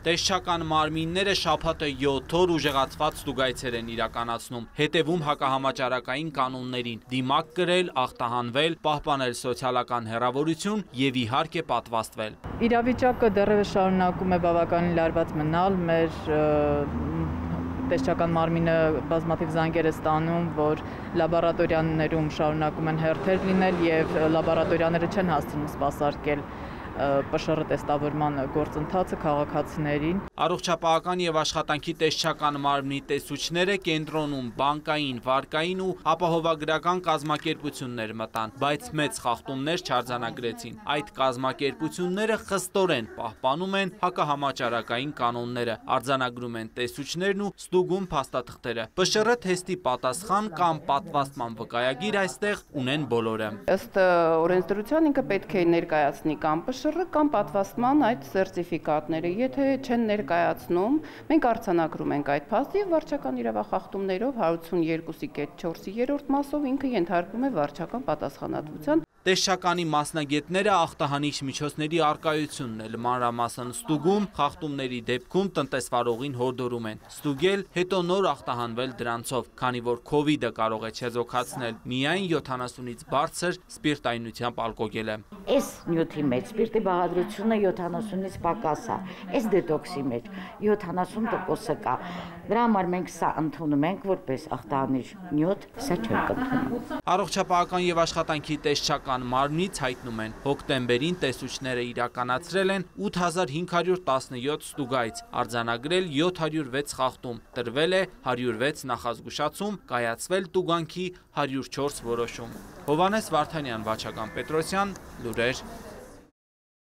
Տեսչական մարմինները շաբաթը 7 օր ուժեղացված ստուգայցեր են իրականացնում, հետևում հակահամաճարակային կանոններին, դիմակ կրել, ախտահանվել, պահպանել սոցիալական հեռավորություն եւ իհարկե պատվաստվել։ Իրավիճակը դեռևս շարունակում է բավականին լարված մնալ, մեր տեսչական մարմինը բազմաթիվ զանգեր է ստանում, որ լաբորատորիաներում շարունակում են հերթեր լինել եւ լաբորատորիաները չեն հասցնում սպասարկել ՊՇՌ տեստավորման գործընթացը քաղաքացիներին։ Առողջապահական եւ աշխատանքի տեսչական մարմնի տեսուչները կենտրոնում բանկային, վարկային ու ապահովագրական կազմակերպություններ մտան, բայց մեծ խախտումներ չարձանագրեցին։ Այդ կազմակերպությունները խստորեն պահպանում են հակահամաճարակային կանոնները, արձանագրում են տեսուչներն ու ստուգում փաստաթղթերը։ ՊՇՌ թեստի պատասխան կամ պատվաստման վկայագիր այստեղ ունեն բոլորը։ Ըստ օրենսդրության ինքը պետք է ներկայացնի կամ ՊՇՌ կամ պատվաստման այդ սերտիֆիկատները, եթե չեն ներկայացնում, մենք արձանագրում ենք այդ փաստը եւ վարչական իրավախախտումներով 182.4-րդ մասով ինքը ենթարկվում է վարչական պատասխանատվության։ Տեսչականի մասնագետները ախտահանիչ միջոցների առկայությունն էլ մանրամասն ստուգում, խախտումների դեպքում տնտեսվարողին հորդորում են ստուգել, հետո նոր ախտահանվել դրանցով, քանի որ քովիդը կարող է չեզոքացնել միայն 70-ից բարձր սպիրտայնությամբ ալկոգելը։ Այս նյութի մեջ սպիրտի բաղադրությունը 70-ից պակաս է, այս դետոքսի մեջ 70% կա։ Դրա համար մենք սա ընդունում ենք որպես ախտահանիչ նյութ, սա չենք ընդունում։ Առողջապահական եւ աշխատանքի տեսչական մարմնից հայտնում են, հոկտեմբերին տեսուչները իրականացրել են 8517 ստուգայց, արձանագրել 706 խախտում, տրվել է 106 նախազգուշացում, կայացվել տուգանքի 104 որոշում։ Հովհաննես Վարդանյան, Վաչական Պետրոսյան, լուրեր